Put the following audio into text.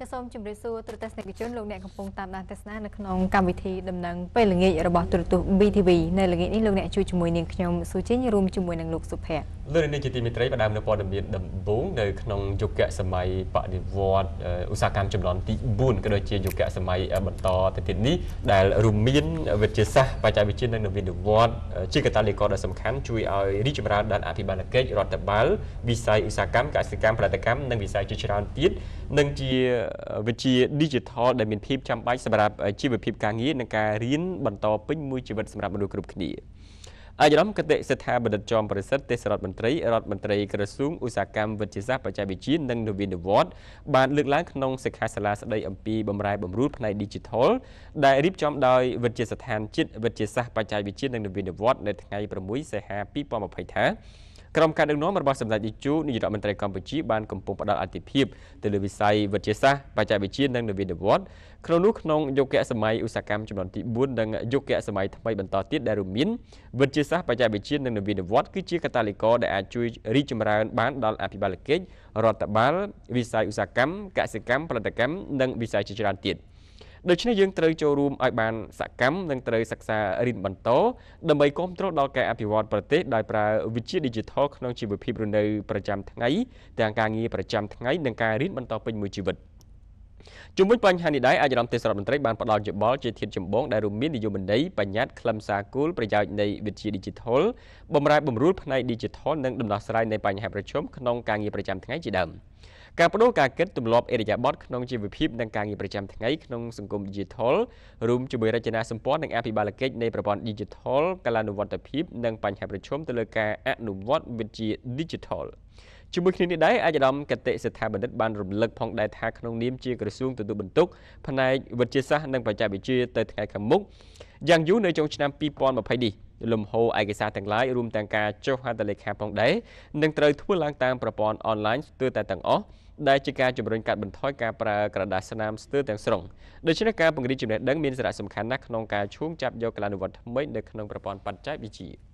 ចាសសូមជម្រាបសួរទូរទស្សនិកជនលោកអ្នកកំពុងតាមដានទស្សនានៅក្នុងកម្មវិធីដំណឹងពេលល្ងាចរបស់ទូរទស្សន៍ BTV នៅល្ងាចនេះលោកអ្នកជួយជាមួយនាងខ្ញុំស៊ូជីងរួមជាមួយនឹងលោកសុភ័ក្រលើនេះជាទីមេត្រីផ្ដើមនៅព័ត៌មានដំបូងនៅក្នុងយុគសម័យបដិវត្តឧស្សាហកម្មចំនួនទី4ក៏ដូចជាយុគសម័យបន្តទៅទៀតនេះដែលរួមមានវិទ្យាសាស្ត្របច្ចេកវិទ្យានិងនវានុវត្តន៍ជាកត្តាលីកដ៏សំខាន់ជួយឲ្យរីកចម្រើនដល់អភិបាលកិច្ចរដ្ឋបាលវិស័យឧស្សាហកម្មកសិកម្មផលិតកម្មនិងវិស័យជាច្រើនទៀតនិងជាវិទ្យា Digital ដែលមានភាពចាំបាច់សម្រាប់ជីវភាពការងារនិងការរៀនបន្តពេញមួយជីវិតសម្រាប់មនុស្សគ្រប់គ្នាអាយរំគតិស្ថាបនិកចំប្រសិទ្ធទេសរដ្ឋមន្ត្រីក្រសួងឧស្សាហកម្មវិទ្យាសាស្ត្របច្ចេកវិទ្យានិងនវានុវត្តន៍បានលើកឡើងក្នុងសិក្ខាសាលាស្តីអំពីបម្រែបម្រួលផ្នែក Digital ដែលរៀបចំដោយវិទ្យាស្ថានជាតិវិទ្យាសាស្ត្របច្ចេកវិទ្យានិងនវានុវត្តន៍នៅថ្ងៃ6សីហា2020ថាក្រុមការដឹកនាំរបស់សម្ដេចនាយកនាយរដ្ឋមន្ត្រីកម្ពុជាបានកំពុងផ្ដល់អាទិភាពទៅលើវិស័យវិទ្យាសាស្ត្របច្ចេកវិទ្យានិងនវានុវត្តន៍ក្នុងយុគសម័យឧស្សាហកម្មចំនួនទី4និងយុគសម័យថ្មីបន្តទៀតដែលរួមមានវិទ្យាសាស្ត្របច្ចេកវិទ្យានិងនវានុវត្តន៍គឺជាកត្តាលីករដែលអាចជួយរីកចម្រើនបានដល់អភិបាលកិច្ចរដ្ឋបាលវិស័យឧស្សាហកម្មកសិកម្មផលិតកម្មនិងវិស័យជាច្រើនទៀតដូច្នេះយើងត្រូវចូលរួមឲ្យបានសកម្មនិងត្រូវសិក្សារៀនបន្តដើម្បីគ្រប់គ្រងដល់ការអភិវឌ្ឍប្រទេសដោយប្រើវិទ្យា Digital ក្នុងជីវភាពរស់នៅប្រចាំថ្ងៃទាំងការងារប្រចាំថ្ងៃនិងការរៀនបន្តពេញមួយជីវិតជុំវិញបញ្ហានេះដែរអាយរំទេសរដ្ឋមន្ត្រីបានផ្ដល់យោបល់ជាធាតុចម្បងដែលរួមមាននយោបាយន័យបញ្ញត្តិខ្លឹមសារគោលប្រយោជន៍នៃវិទ្យា Digital បម្រែបម្រួលផ្នែក Digital និងដំណោះស្រាយនៃបញ្ហាប្រឈមក្នុងការងារប្រចាំថ្ងៃជាដើមការបដូរការគិតទម្លាប់អេរយាប័តក្នុងជីវភាពនិងការងារប្រចាំថ្ងៃក្នុងសង្គម Digital រួមជាមួយរចនាសម្ព័ន្ធនិងអភិបាលកិច្ចនៃប្រព័ន្ធ Digital កាលានុវត្តភាពនិងបញ្ហាប្រឈមទៅលើការអនុវត្តវិទ្យា Digital ជាមួយគ្នានេះដែរអាយដាមកតិស្ថាបនិកបានរំលឹកផងដែរថាក្នុងនាមជាក្រសួងទទួលបន្ទុកផ្នែកវិទ្យាសាស្ត្រនិងបច្ចេកវិទ្យាទៅថ្ងៃខាងមុខយ៉ាងយូរនៅចុងឆ្នាំ2020នេះលំហូរឯកសារទាំងឡាយរួមទាំងការចុះហត្ថលេខាផងដែរនឹងត្រូវធ្វើឡើងតាមប្រព័ន្ធអនឡាញស្ទើរតែទាំងអស់ដែលជាការជំរុញកាត់បន្ថយការប្រើក្រដាសស្នាមស្ទើរទាំងស្រុងដូច្នេះការពង្រីកចំណេះដឹងមានសារៈសំខាន់ណាស់ក្នុងការឈោងចាប់យកកលានុវត្តថ្មីនៅក្នុងប្រព័ន្ធបច្ចេកវិទ្យា